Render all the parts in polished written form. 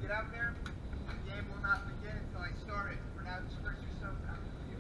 get out there. The game will not begin until I start it. For now, disperse yourself out of the view.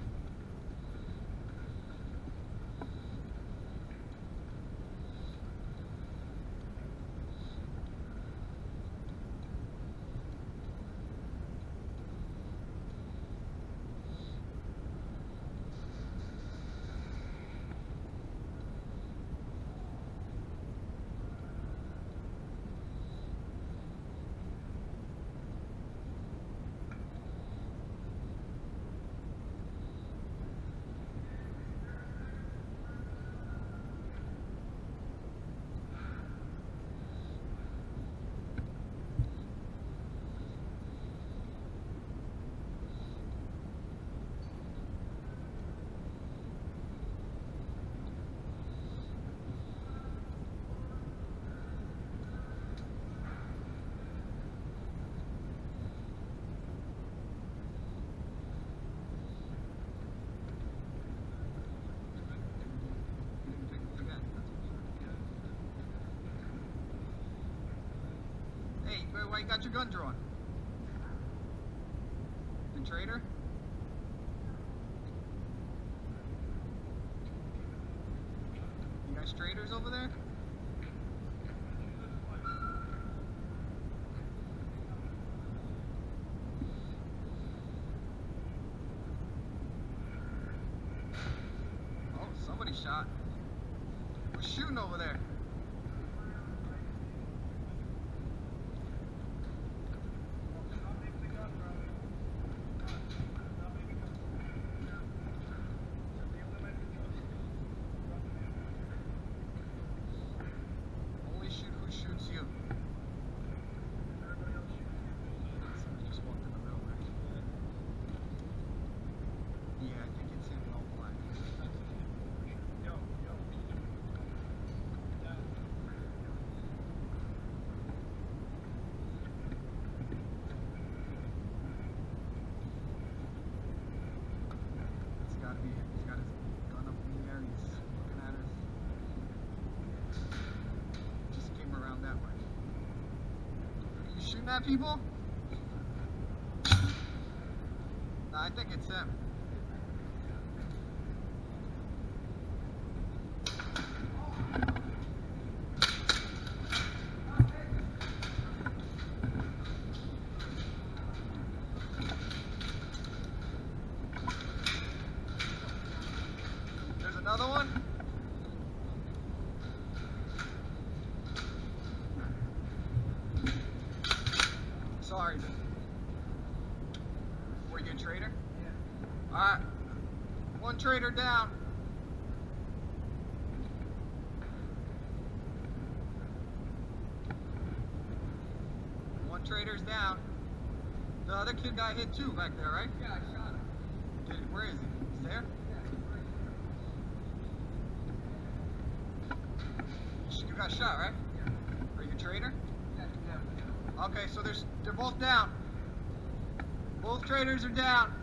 Hey, why you got your gun drawn? The traitor? You guys traitors over there? Oh, somebody shot. Who's shooting over there? Shoots you. Somebody just walked in the middle there. Yeah, I think it's him in all black. It's gotta be him. He's got his gun up in the air. He's looking at us. Around that way. Are you shooting at people? Nah, I think it's him. There's another one. Sorry. Were you a traitor? Yeah. Alright. One traitor down. One traitor's down. The other kid got hit too back there, right? Yeah, I shot him. Where is he? He's there? Yeah. You got shot, right? Yeah. Are you a traitor? Yeah. Okay, so they're both down. Both traitors are down.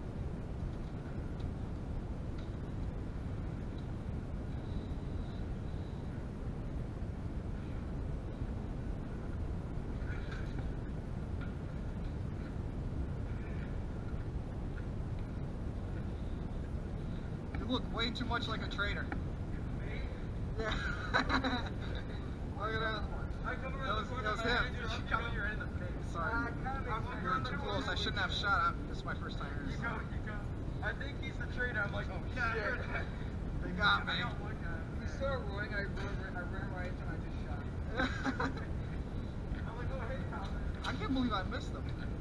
You look way too much like a traitor. Yeah. Look at that. That was him. Sorry. You're too close. I shouldn't have shot. This is my first time here. You go. I think he's the traitor. I'm like, oh shit. They got me. He started running. I ran right into him. I just shot him. I'm like, oh hey, Colin. I can't believe I missed them.